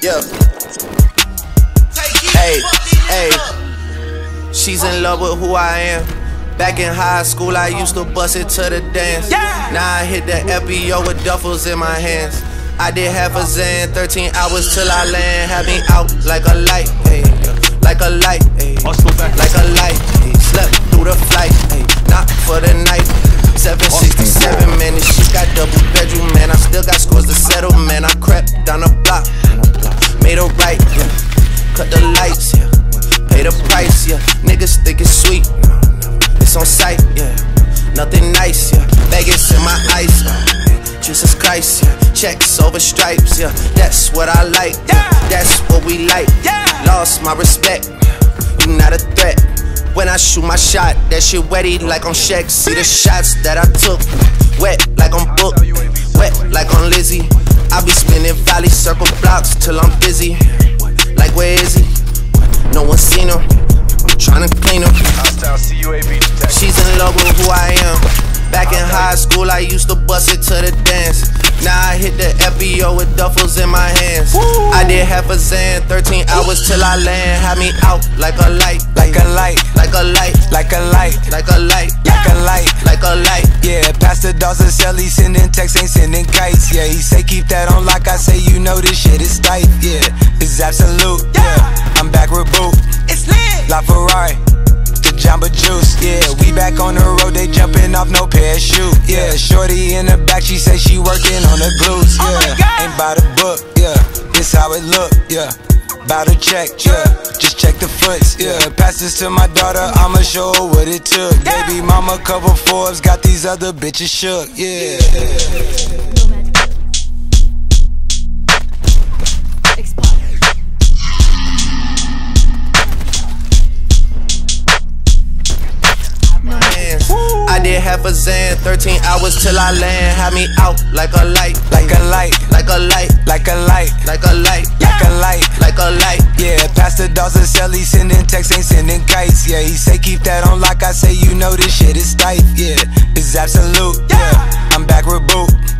Yeah. Hey, hey. She's in love with who I am. Back in high school, I used to bust it to the dance. Now I hit the FBO with duffels in my hands. I did half a Zan, 13 hours till I land. Had me out like a light, ayy, like a light, ayy, like a light, ayy. Slept through the flight, ayy, not for the night. 767, man, this shit got double bedroom, man. I still got scores to settle, man. I crept down the block, made a right, yeah. Cut the lights, yeah. Pay the price, yeah. Niggas think it's sweet, it's on sight, yeah. Nothing nice, yeah. Vegas in my ice, Jesus Christ, yeah. Checks over stripes, yeah. That's what I like, yeah. That's what we like, yeah. Lost my respect, you not a threat. When I shoot my shot, that shit wetty like on Shaq. See the shots that I took, wet like on Book, wet like on Lizzie. I be spinning valley circle blocks till I'm busy. Like where is he? No one seen him. I'm tryna clean him. She's in love with who I am. Back in high school, I used to bust it to the dance. Now I hit the FBO with duffels in my hands. I did half a Zan, 13 hours till I land. Had me out like a light, like a light, like a light, like a light, like a light, like a light, like a light. Yeah, Pastor Dawson sell, he sending texts, ain't sending kites. Yeah, he say keep that on like I say, you know this shit is tight. Yeah, it's absolute. Yeah, I'm back with Boot. It's lit. La Ferrari. Jamba Juice, yeah, we back on the road, they jumping off no parachute, yeah. Shorty in the back, she say she working on the glutes, yeah. Ain't by the book, yeah, this how it look, yeah. Bout to check, yeah, just check the foots, yeah. Pass this to my daughter, I'ma show her what it took. Baby mama cover Forbes, got these other bitches shook, yeah. I did half a Zan, 13 hours till I land. Had me out like a light, like a light, like a light, like a light, like a light, like a light, like a light. Yeah, Pastor Dawson sell, he sending texts, ain't sending kites. Yeah, he say keep that on like I say, you know this shit is tight. Yeah, it's absolute. Yeah, I'm back with Boot.